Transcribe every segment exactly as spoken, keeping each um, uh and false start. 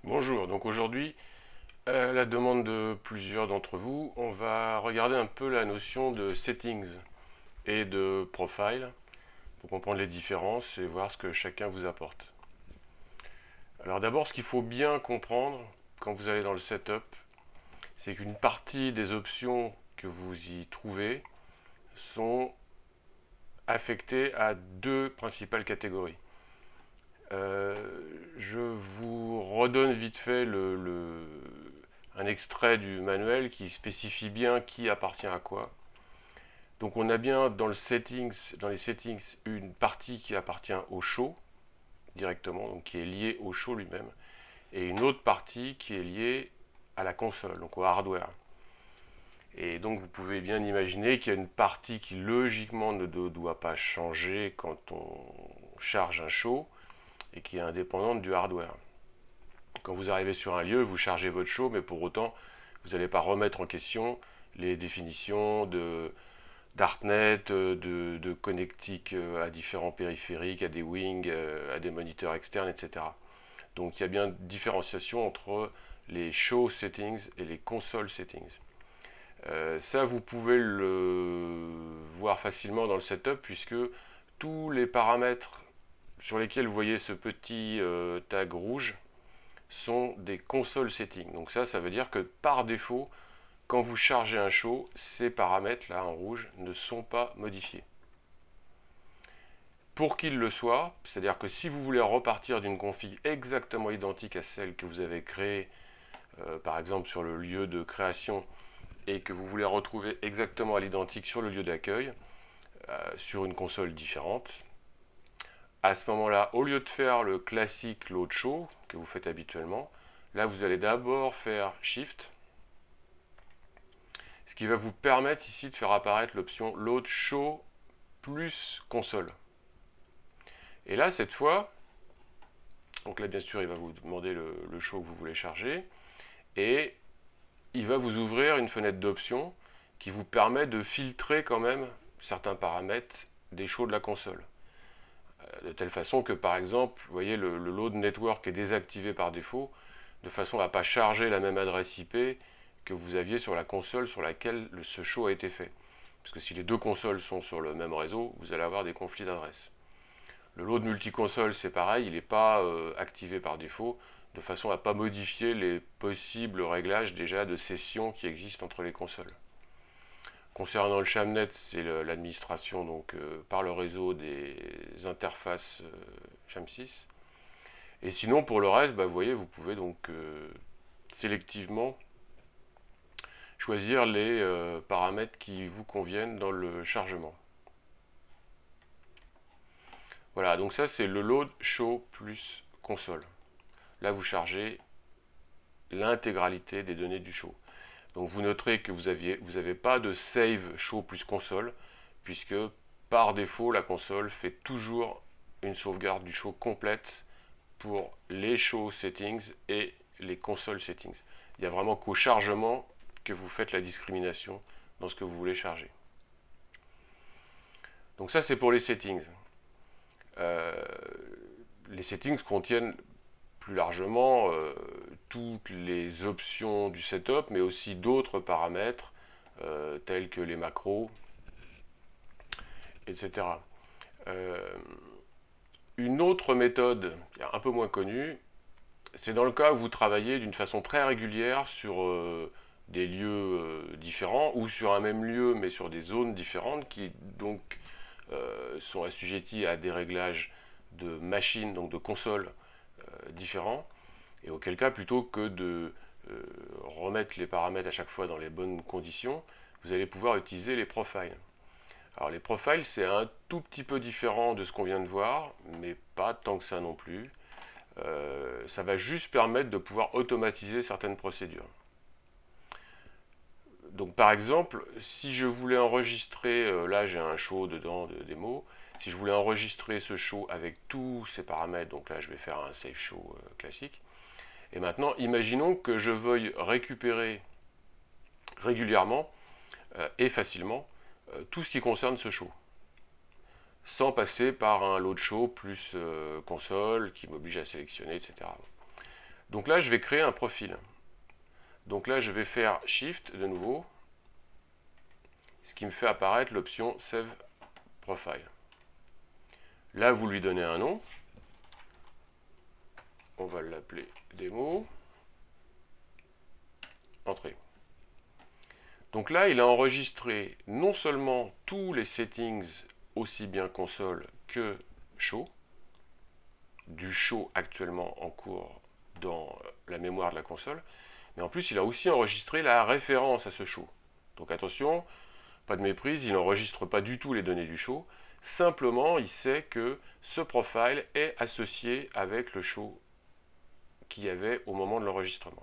Bonjour, donc aujourd'hui, à la demande de plusieurs d'entre vous, on va regarder un peu la notion de settings et de profile pour comprendre les différences et voir ce que chacun vous apporte. Alors d'abord, ce qu'il faut bien comprendre quand vous allez dans le setup, c'est qu'une partie des options que vous y trouvez sont affectées à deux principales catégories. Euh, je vous redonne vite fait le, le, un extrait du manuel qui spécifie bien qui appartient à quoi. Donc on a bien dans, le settings, dans les settings une partie qui appartient au show directement, donc qui est liée au show lui-même, et une autre partie qui est liée à la console, donc au hardware. Et donc vous pouvez bien imaginer qu'il y a une partie qui logiquement ne doit pas changer quand on charge un show et qui est indépendante du hardware. Quand vous arrivez sur un lieu, vous chargez votre show, mais pour autant, vous n'allez pas remettre en question les définitions de d'Artnet, de, de connectique à différents périphériques, à des wings, à des moniteurs externes, et cetera. Donc il y a bien différenciation entre les show settings et les console settings. Euh, ça, vous pouvez le voir facilement dans le setup puisque tous les paramètres sur lesquels vous voyez ce petit euh, tag rouge sont des console settings. Donc ça, ça veut dire que par défaut, quand vous chargez un show, ces paramètres là en rouge ne sont pas modifiés. Pour qu'ils le soient, c'est-à-dire que si vous voulez repartir d'une config exactement identique à celle que vous avez créée, euh, par exemple sur le lieu de création, et que vous voulez retrouver exactement à l'identique sur le lieu d'accueil, euh, sur une console différente, à ce moment-là, au lieu de faire le classique load show que vous faites habituellement, là vous allez d'abord faire Shift, ce qui va vous permettre ici de faire apparaître l'option load show plus console. Et là, cette fois, donc là bien sûr, il va vous demander le, le show que vous voulez charger, et il va vous ouvrir une fenêtre d'options qui vous permet de filtrer quand même certains paramètres des shows de la console. De telle façon que par exemple, vous voyez, le, le load network est désactivé par défaut, de façon à ne pas charger la même adresse I P que vous aviez sur la console sur laquelle le, ce show a été fait. Parce que si les deux consoles sont sur le même réseau, vous allez avoir des conflits d'adresses. Le load multiconsole, c'est pareil, il n'est pas euh, activé par défaut, de façon à ne pas modifier les possibles réglages déjà de session qui existent entre les consoles. Concernant le Shamnet, c'est l'administration donc euh, par le réseau des interfaces euh, Sham six. Et sinon, pour le reste, bah, vous voyez, vous pouvez donc euh, sélectivement choisir les euh, paramètres qui vous conviennent dans le chargement. Voilà, donc ça c'est le load show plus console. Là, vous chargez l'intégralité des données du show. Donc vous noterez que vous n'avez vous avez pas de save show plus console, puisque par défaut, la console fait toujours une sauvegarde du show complète pour les show settings et les console settings. Il n'y a vraiment qu'au chargement que vous faites la discrimination dans ce que vous voulez charger. Donc ça, c'est pour les settings. Euh, les settings contiennent plus largement euh, toutes les options du setup, mais aussi d'autres paramètres euh, tels que les macros, et cetera. Euh, une autre méthode, un peu moins connue, c'est dans le cas où vous travaillez d'une façon très régulière sur euh, des lieux euh, différents ou sur un même lieu mais sur des zones différentes qui donc euh, sont assujetties à des réglages de machines, donc de consoles euh, différents, et auquel cas plutôt que de euh, remettre les paramètres à chaque fois dans les bonnes conditions, vous allez pouvoir utiliser les profiles. Alors les profiles, c'est un tout petit peu différent de ce qu'on vient de voir, mais pas tant que ça non plus. Euh, ça va juste permettre de pouvoir automatiser certaines procédures. Donc par exemple, si je voulais enregistrer, euh, là j'ai un show dedans de démo, si je voulais enregistrer ce show avec tous ces paramètres, donc là je vais faire un save show euh, classique, et maintenant imaginons que je veuille récupérer régulièrement euh, et facilement euh, tout ce qui concerne ce show, sans passer par un load show plus euh, console qui m'oblige à sélectionner, et cetera. Donc là, je vais créer un profil. Donc là, je vais faire Shift de nouveau, ce qui me fait apparaître l'option Save Profile. Là, vous lui donnez un nom. On va l'appeler démo. Entrée. Donc là, il a enregistré non seulement tous les settings, aussi bien console que show, du show actuellement en cours dans la mémoire de la console, mais en plus, il a aussi enregistré la référence à ce show. Donc attention, pas de méprise, il n'enregistre pas du tout les données du show, simplement, il sait que ce profile est associé avec le show qu'il y avait au moment de l'enregistrement.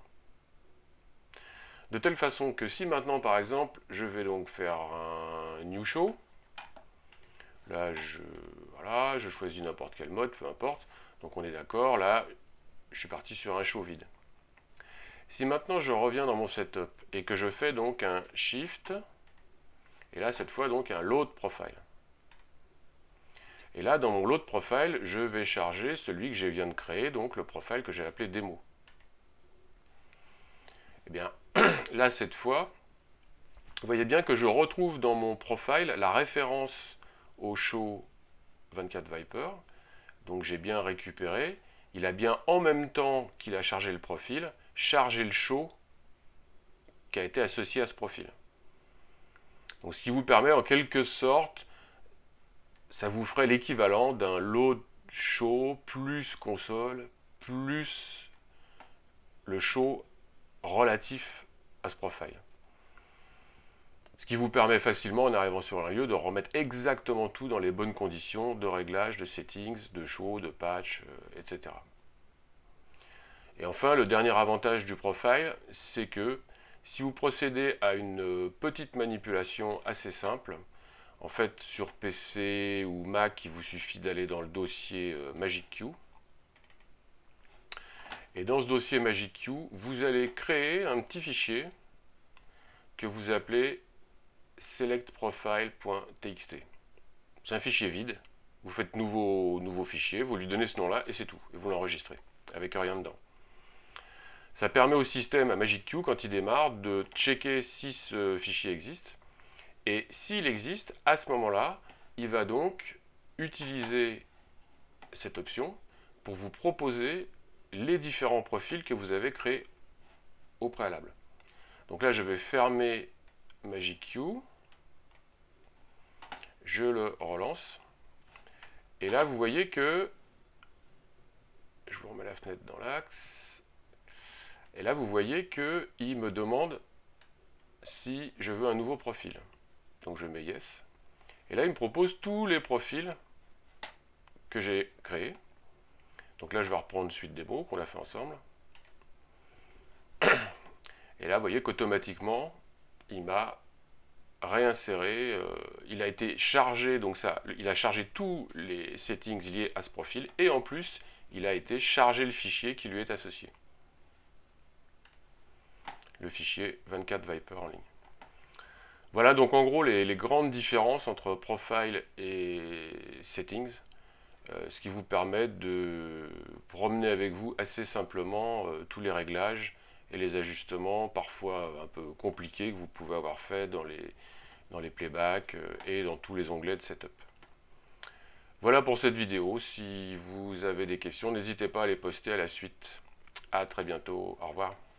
De telle façon que si maintenant, par exemple, je vais donc faire un new show, là, je, voilà, je choisis n'importe quel mode, peu importe, donc on est d'accord, là, je suis parti sur un show vide. Si maintenant je reviens dans mon setup et que je fais donc un shift, et là, cette fois, donc un load profile. Et là, dans mon load profile, je vais charger celui que je viens de créer, donc le profile que j'ai appelé démo. Eh bien, là, cette fois, vous voyez bien que je retrouve dans mon profile la référence au show vingt-quatre Viper. Donc j'ai bien récupéré. Il a bien, en même temps qu'il a chargé le profil, chargé le show qui a été associé à ce profil. Donc ce qui vous permet en quelque sorte, ça vous ferait l'équivalent d'un load show plus console plus le show relatif à ce profil. Ce qui vous permet facilement, en arrivant sur un lieu, de remettre exactement tout dans les bonnes conditions de réglage, de settings, de show, de patch, euh, et cetera. Et enfin, le dernier avantage du profile, c'est que si vous procédez à une petite manipulation assez simple, en fait sur P C ou Mac, il vous suffit d'aller dans le dossier euh, MagicQ. Et dans ce dossier MagicQ, vous allez créer un petit fichier que vous appelez selectprofile.txt. C'est un fichier vide. Vous faites nouveau, nouveau fichier, vous lui donnez ce nom-là et c'est tout. Et vous l'enregistrez avec rien dedans. Ça permet au système, à MagicQ, quand il démarre, de checker si ce fichier existe. Et s'il existe, à ce moment-là, il va donc utiliser cette option pour vous proposer les différents profils que vous avez créés au préalable. Donc là, je vais fermer MagicQ. Je le relance. Et là, vous voyez que, je vous remets la fenêtre dans l'axe, et là, vous voyez qu'il me demande si je veux un nouveau profil. Donc je mets Yes. Et là, il me propose tous les profils que j'ai créés. Donc là, je vais reprendre suite démo qu'on a fait ensemble. Et là, vous voyez qu'automatiquement, il m'a réinséré, euh, il a été chargé, donc ça, il a chargé tous les settings liés à ce profil, et en plus, il a été chargé le fichier qui lui est associé. Le fichier vingt-quatre Viper en ligne. Voilà donc en gros les, les grandes différences entre profile et settings, euh, ce qui vous permet de promener avec vous assez simplement euh, tous les réglages et les ajustements parfois un peu compliqués que vous pouvez avoir fait dans les, dans les playbacks euh, et dans tous les onglets de setup. Voilà pour cette vidéo. Si vous avez des questions, n'hésitez pas à les poster à la suite. À très bientôt. Au revoir.